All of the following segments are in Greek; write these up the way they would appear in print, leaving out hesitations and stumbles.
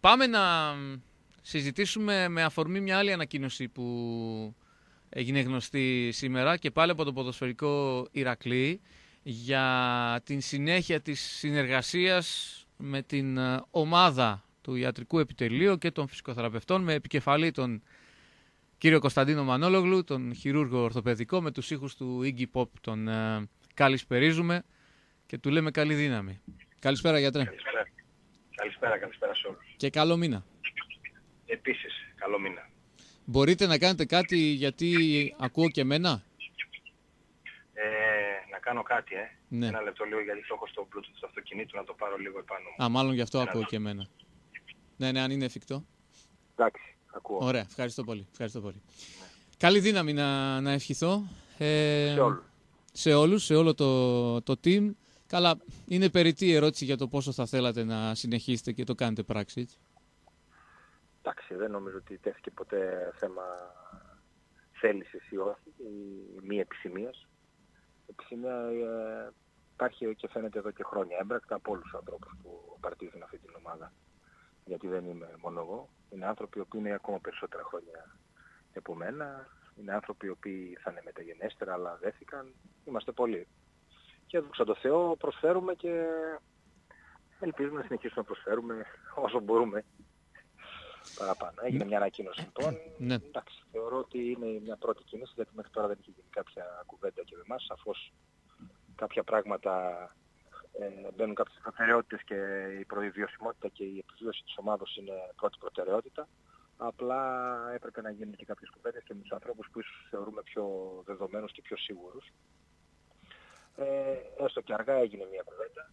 Πάμε να συζητήσουμε με αφορμή μια άλλη ανακοίνωση που έγινε γνωστή σήμερα και πάλι από το ποδοσφαιρικό Ηρακλή για την συνέχεια της συνεργασίας με την ομάδα του Ιατρικού Επιτελείου και των φυσικοθεραπευτών με επικεφαλή τον κύριο Κωνσταντίνο Μανόλογλου, τον χειρούργο ορθοπαιδικό, με τους ήχους του Iggy Pop τον καλησπερίζουμε και του λέμε καλή δύναμη. Καλησπέρα γιατρέ. Καλησπέρα σε όλους. Και καλό μήνα. Επίσης, καλό μήνα. Μπορείτε να κάνετε κάτι γιατί ακούω και εμένα. Να κάνω κάτι, Ναι. Ένα λεπτό λίγο γιατί το έχω στο Bluetooth του αυτοκινήτου να το πάρω λίγο επάνω μου. Α, μάλλον γι' αυτό ακούω και εμένα. Ναι, αν είναι εφικτό. Εντάξει, ακούω. Ωραία, ευχαριστώ πολύ. Ναι. Καλή δύναμη να ευχηθώ. Σε όλους. Σε όλο το team. Καλά, είναι περιττή η ερώτηση για το πόσο θα θέλατε να συνεχίσετε και το κάνετε πράξη, έτσι. Εντάξει, δεν νομίζω ότι τέθηκε ποτέ θέμα θέλησης ή όχι, ή μη επισημίας. Επισημία υπάρχει και φαίνεται εδώ και χρόνια έμπρακτα από όλους τους ανθρώπους που παρτίζουν αυτή την ομάδα. Γιατί δεν είμαι μόνο εγώ. Είναι άνθρωποι οι οποίοι είναι ακόμα περισσότερα χρόνια από μένα. Είναι άνθρωποι οι οποίοι θα είναι μεταγενέστερα αλλά δέθηκαν. Είμαστε πολλοί. Και δόξα τω Θεώ προσφέρουμε και ελπίζουμε να συνεχίσουμε να προσφέρουμε όσο μπορούμε παραπάνω. Έγινε μια ανακοίνωση λοιπόν. Ναι. Εντάξει, θεωρώ ότι είναι μια πρώτη κίνηση γιατί μέχρι τώρα δεν είχε γίνει κάποια κουβέντα και με εμάς. Σαφώς κάποια πράγματα μπαίνουν κάποιες προτεραιότητες και η προϊβιωσιμότητα και η επιβίωση της ομάδος είναι πρώτη προτεραιότητα. Απλά έπρεπε να γίνουν και κάποιες κουβέντες και με τους ανθρώπους που ίσως θεωρούμε πιο δεδομένους και πιο σίγουρους. Έστω και αργά έγινε μια κουβέντα.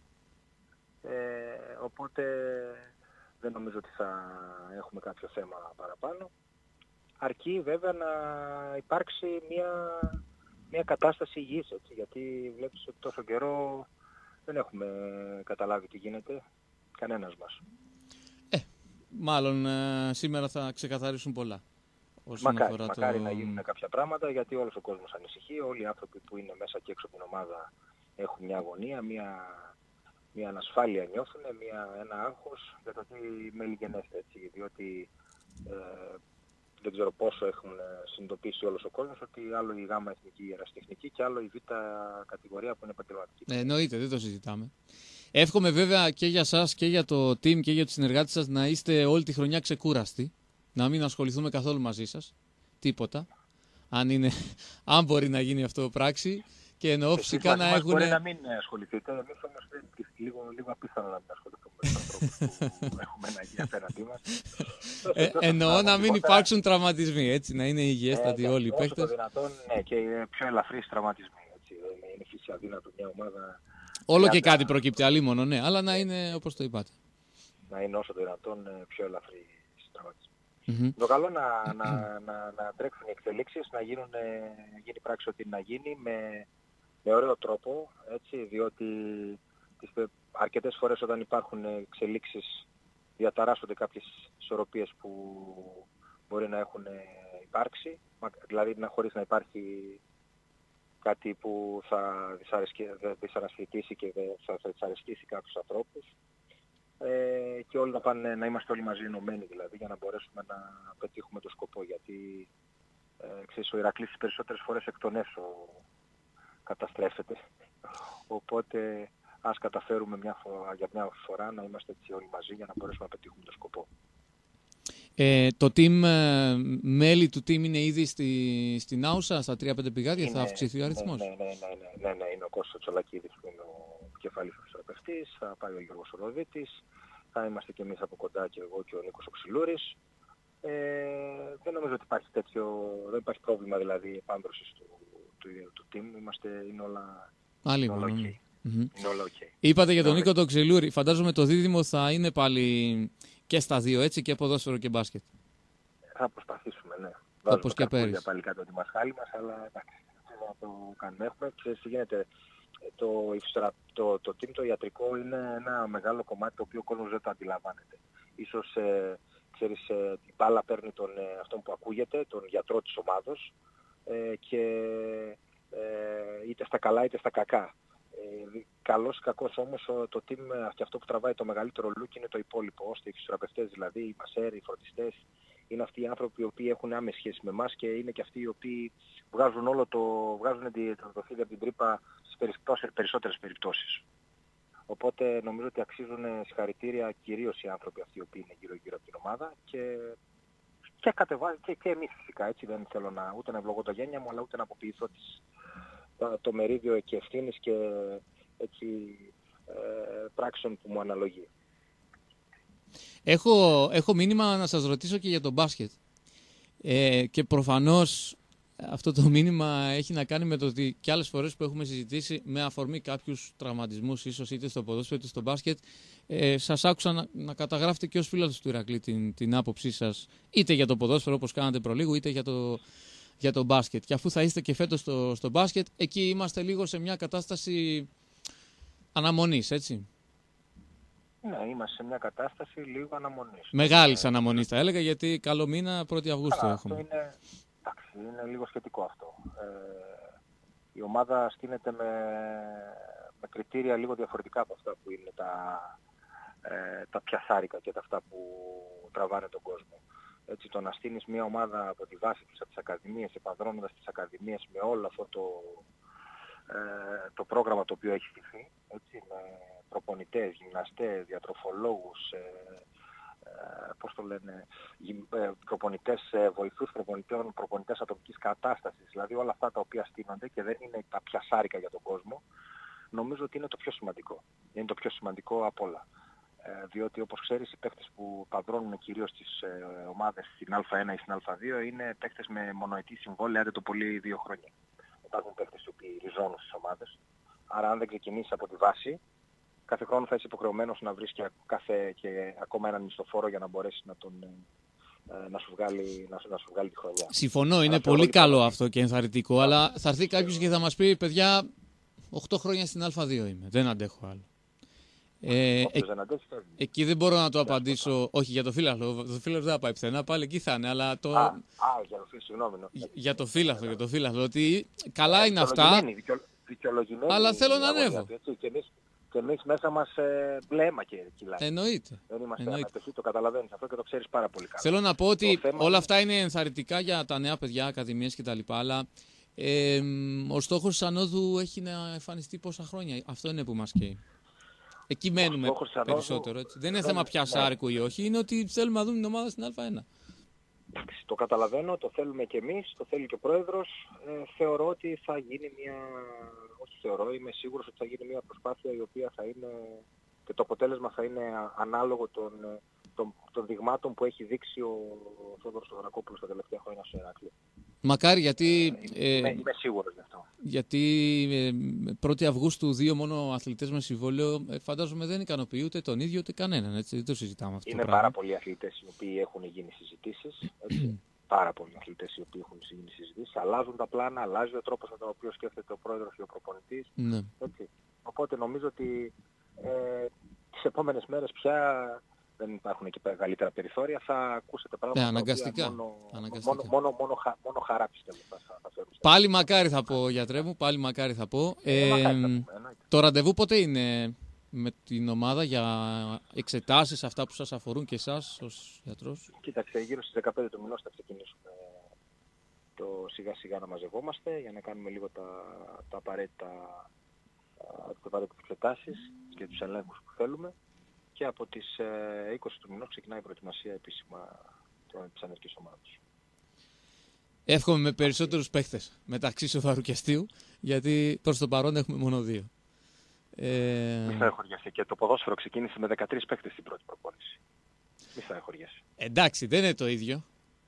Οπότε δεν νομίζω ότι θα έχουμε κάποιο θέμα παραπάνω. Αρκεί βέβαια να υπάρξει μια κατάσταση υγιής, έτσι, γιατί βλέπεις ότι τόσο καιρό δεν έχουμε καταλάβει τι γίνεται, κανένας μας. Μάλλον σήμερα θα ξεκαθαρίσουν πολλά. Μακάρι να γίνουν κάποια πράγματα, γιατί όλος ο κόσμος ανησυχεί, όλοι οι άνθρωποι που είναι μέσα και έξω από την ομάδα έχουν μια αγωνία, μια ανασφάλεια νιώθουν, ένα άγχος για το τι μελιγενέστε, έτσι, διότι δεν ξέρω πόσο έχουν συνειδητοποιήσει όλος ο κόσμος ότι άλλο η γάμα εθνική ιεραστεχνική και άλλο η β κατηγορία που είναι επαγγελματική. Εννοείται, δεν το συζητάμε. Εύχομαι βέβαια και για σας και για το team και για τους συνεργάτες σας να είστε όλη τη χρονιά ξεκούραστοι, να μην ασχοληθούμε καθόλου μαζί σας, τίποτα, αν μπορεί να γίνει αυτό πράξη. Και εννοώ φυσικά να έχουν. Μπορεί να μην ασχοληθείτε, εμείς όμως λίγο απίθανο να μην ασχοληθούμε με τους ανθρώπους που έχουμε ένα υγεία απέναντί μας. Εννοώ να μην υπάρξουν τραυματισμοί, έτσι, να είναι υγιέστατοι όλοι οι παίκτες. Όσο το δυνατόν, ναι, και πιο ελαφρύς τραυματισμοί, έτσι, είναι φυσικά αδύνατο μια ομάδα. Όλο και κάτι προκύπτει, αλίμονο, ναι, αλλά να είναι όπως το είπατε. Να είναι όσο το δυνατόν πιο ελαφρύς τραυματισμοί. Το καλό να τρέξουν οι εξελίξεις, να γίνει πράξη ό,τι να γίνει με ωραίο τρόπο, έτσι, διότι αρκετές φορές όταν υπάρχουν εξελίξεις διαταράσσονται κάποιες ισορροπίες που μπορεί να έχουν υπάρξει, δηλαδή χωρίς να υπάρχει κάτι που θα δυσαρεσκήσει και θα δυσαρεσκήσει κάποιους ανθρώπους. Και όλοι να είμαστε όλοι μαζί ενωμένοι δηλαδή για να μπορέσουμε να πετύχουμε το σκοπό, γιατί ξέρεις, ο Ηρακλής τις περισσότερες φορές εκ των έσω καταστρέφεται, οπότε ας καταφέρουμε για μια φορά να είμαστε έτσι όλοι μαζί για να μπορέσουμε να πετύχουμε το σκοπό. Το team, μέλη του team είναι ήδη στην Άουσα, στα 3-5 πηγάδια, θα αυξηθεί ο αριθμός. Ναι, είναι ο Κώστας Τσολακίδης που είναι ο κεφαλής φυσιοθεραπευτής, θα πάει ο Γιώργος Οροδίτης, θα είμαστε και εμείς από κοντά και εγώ και ο Νίκος ο Ξυλούρης. Δεν νομίζω ότι δεν υπάρχει πρόβλημα δηλαδή επάνδρωσης του team, είναι όλα ok. Είναι όλα ok. Είπατε για τον Νίκο τον Ξυλούρη, φαντάζομαι το δίδυμο θα είναι πάλι και στα δύο, έτσι, και ποδόσφαιρο και μπάσκετ. Θα προσπαθήσουμε, ναι. Όπως και πέρυσι. Πάλι κάτω τη μασχάλη μας, αλλά εντάξει, να το κάνουμε. Ξέρεις τι γίνεται, το team το ιατρικό είναι ένα μεγάλο κομμάτι το οποίο ο κόσμος δεν το αντιλαμβάνεται. Ίσως, ξέρεις, η μπάλα παίρνει αυτόν που ακούγεται, τον γιατρό της ομάδος, και είτε στα καλά είτε στα κακά. Καλός ή κακός όμως το team και αυτό που τραβάει το μεγαλύτερο look είναι το υπόλοιπο, ώστε οι φυσιοθεραπευτές, δηλαδή οι μασέροι, οι φροντιστές, είναι αυτοί οι άνθρωποι οι οποίοι έχουν άμεση σχέση με εμάς και είναι και αυτοί οι οποίοι βγάζουν το φίδι από την τρύπα στις περισσότερες περιπτώσεις. Οπότε νομίζω ότι αξίζουν συγχαρητήρια κυρίως οι άνθρωποι αυτοί οι οποίοι είναι γύρω-γύρω από την ομάδα και εμείς φυσικά, έτσι, δεν θέλω ούτε να ευλογώ το γένεια μου, αλλά ούτε να αποποιηθώ το μερίδιο και ευθύνης και έτσι, πράξεων που μου αναλογεί. Έχω μήνυμα να σας ρωτήσω και για το μπάσκετ. Και προφανώς αυτό το μήνυμα έχει να κάνει με το ότι και άλλες φορές που έχουμε συζητήσει με αφορμή κάποιους τραυματισμούς, ίσως είτε στο ποδόσφαιρο είτε στο μπάσκετ, σας άκουσα να καταγράφετε και ως φίλος του Ηρακλή την άποψή σας, είτε για το ποδόσφαιρο όπως κάνατε προλίγου, είτε για το μπάσκετ. Και αφού θα είστε και φέτος στο μπάσκετ, εκεί είμαστε λίγο σε μια κατάσταση αναμονής, έτσι. Ναι, είμαστε σε μια κατάσταση λίγο αναμονής. Μεγάλης αναμονής θα έλεγα, γιατί καλό μήνα 1η Αυγούστου έχουμε. Αυτό είναι λίγο σχετικό αυτό. Η ομάδα στείνεται με κριτήρια λίγο διαφορετικά από αυτά που είναι τα πιασάρικα και τα αυτά που τραβάνε τον κόσμο. Έτσι, το να στείνεις μια ομάδα από τη βάση της, από τις ακαδημίες, επανδρώνοντας τις ακαδημίες με όλο αυτό το πρόγραμμα το οποίο έχει στηθεί, έτσι, με προπονητές, γυμναστές, διατροφολόγους, προπονητές, βοηθούς προπονητές ατομικής κατάστασης, δηλαδή όλα αυτά τα οποία στείνονται και δεν είναι τα πιασάρικα για τον κόσμο, νομίζω ότι είναι το πιο σημαντικό. Είναι το πιο σημαντικό απ' όλα. Διότι όπως ξέρεις οι παίκτες που παντρώνουν κυρίως τις ομάδες στην Α1 ή στην Α2 είναι παίκτες με μονοετή συμβόλαια, άντε το πολύ 2 χρόνια. Υπάρχουν παίκτες οι οποίοι ριζώνουν στις ομάδες. Άρα αν δεν ξεκινήσεις από τη βάση, κάθε χρόνο θα είσαι υποχρεωμένος να βρεις και ακόμα έναν μισθοφόρο για να μπορέσεις να σου βγάλει τη χρονιά. Συμφωνώ, είναι πολύ καλό αυτό και ενθαρρυντικό, αλλά θα έρθει κάποιος και θα μας πει, παιδιά, 8 χρόνια στην Α2 είμαι, δεν αντέχω άλλο. Εκεί δεν μπορώ να το απαντήσω, όχι για το φύλαθλο, το φύλαθλο δεν θα πάει πουθενά, πάλι εκεί θα είναι, αλλά το... για το φύλαθλο, συγγνώμη. Για το φύλαθλο, ότι καλά είναι αυτά, αλλά θέλω να ανέβω. Και εμείς μέσα μας μπλέμα και κιλά. Εννοείται. Δεν είμαστε ανατοχοί, το καταλαβαίνεις αυτό και το ξέρεις πάρα πολύ καλά. Θέλω να πω ότι όλα αυτά είναι ενθαρρυντικά για τα νέα παιδιά, ακαδημίες κτλ. Αλλά ο στόχος της ανόδου έχει να εμφανιστεί πόσα χρόνια. Αυτό είναι που μας καίει. Εκεί μένουμε περισσότερο. Έτσι. Δεν είναι θέμα πιασάρικου ή όχι, είναι ότι θέλουμε να δούμε την ομάδα στην Α1. Το καταλαβαίνω, το θέλουμε και εμείς, το θέλει και ο Πρόεδρος. Θεωρώ ότι θα γίνει είμαι σίγουρος ότι θα γίνει μια προσπάθεια η οποία θα είναι και το αποτέλεσμα θα είναι ανάλογο των δειγμάτων που έχει δείξει ο Θόδωρος Στοδωρακόπουλος τα τελευταία χρόνια στο Ηράκλειο. Μακάρι, γιατί είμαι σίγουρος γι' αυτό. Γιατί 1η Αυγούστου 2 μόνο αθλητές με συμβόλαιο φαντάζομαι δεν ικανοποιεί ούτε τον ίδιο ούτε κανέναν. Έτσι, δεν το συζητάμε αυτό. Είναι πάρα πολλοί αθλητές οι οποίοι έχουν γίνει συζητήσεις. Πάρα πολλοί αθλητές οι οποίοι έχουν γίνει συζητήσεις. Αλλάζουν τα πλάνα, αλλάζει ο τρόπος με τον οποίο σκέφτεται ο πρόεδρος και ο προπονητής. Ναι. Οπότε νομίζω ότι τις επόμενες μέρες πια δεν υπάρχουν και μεγαλύτερα περιθώρια, θα ακούσετε πράγματα αναγκαστικά. Μόνο χαρά πιστεύω θα φέρουν. Πάλι μακάρι θα πω, γιατρέ μου, πάλι μακάρι θα πω. Το ραντεβού πότε είναι με την ομάδα για εξετάσεις, αυτά που σας αφορούν και εσάς ως γιατρός? Κοίταξε, γύρω στις 15 του μηνός θα ξεκινήσουμε σιγά σιγά να μαζευόμαστε για να κάνουμε λίγο τα απαραίτητα εξετάσεις και τους ελέγχους που θέλουμε. Και από τις 20 του μηνός ξεκινάει η προετοιμασία επίσημα της ανεργικής ομάδας. Εύχομαι με περισσότερους παίχτες μεταξύ Σοδαρού και Αστείου, γιατί προς το παρόν έχουμε μόνο 2. Μη θα εχωριάσει. Και το ποδόσφαιρο ξεκίνησε με 13 παίχτες στην πρώτη προπόνηση. Μη θα εχωριάσει. Εντάξει, δεν είναι το ίδιο.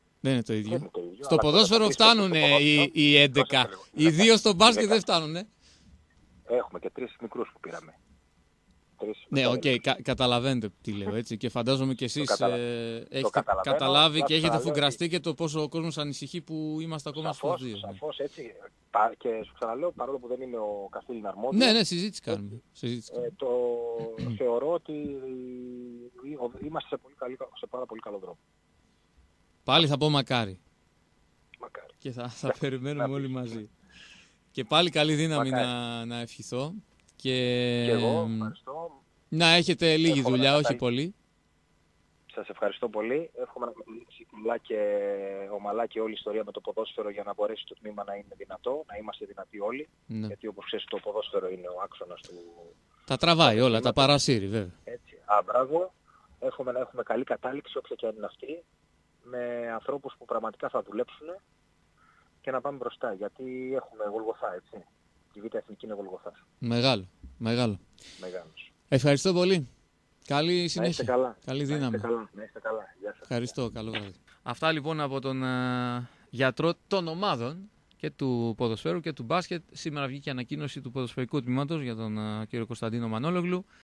Στο ποδόσφαιρο φτάνουν οι 11. Οι 2 στο μπάσκετ δεν φτάνουν. Έχουμε και 3 μικρούς που πήραμε. Ναι, καταλαβαίνετε τι λέω, έτσι. Και φαντάζομαι και εσείς έχετε καταλάβει και έχετε φουγκραστεί και το πόσο ο κόσμος ανησυχεί που είμαστε ακόμα στους 2. Σαφώς, έτσι. Και σου ξαναλέω, παρόλο που δεν είμαι ο καθήλυνα αρμόδιος. Ναι, συζήτηση κάνουμε. Θεωρώ ότι είμαστε σε πάρα πολύ καλό δρόμο. Πάλι θα πω μακάρι. Και θα περιμένουμε όλοι μαζί. Και πάλι καλή δύναμη να ευχηθώ. Και εγώ ευχαριστώ. Να έχετε λίγη δουλειά, όχι πολύ. Σας ευχαριστώ πολύ. Εύχομαι να καταλήξει καλά και ομαλά και όλη η ιστορία με το ποδόσφαιρο για να μπορέσει το τμήμα να είναι δυνατό, να είμαστε δυνατοί όλοι. Ναι. Γιατί όπως ξέρεις το ποδόσφαιρο είναι ο άξονας του... Τα τραβάει όλα, τα παρασύρει βέβαια. Έτσι. Μπράβο. Εύχομαι να έχουμε καλή κατάληξη όποια και αν είναι αυτή, με ανθρώπους που πραγματικά θα δουλέψουν και να πάμε μπροστά. Γιατί έχουμε Γολγοθά, έτσι. Η Β' Εθνική είναι Γολγοθάς. Μεγάλο. Μεγάλος. Ευχαριστώ πολύ. Καλή συνέχεια. Να είστε καλά. Καλή δύναμη. Να είστε καλά. Γεια σας. Ευχαριστώ. Καλό βράδυ. Αυτά λοιπόν από τον γιατρό των ομάδων και του ποδοσφαίρου και του μπάσκετ. Σήμερα βγήκε ανακοίνωση του ποδοσφαιρικού τμήματος για τον κύριο Κωνσταντίνο Μανόλογλου.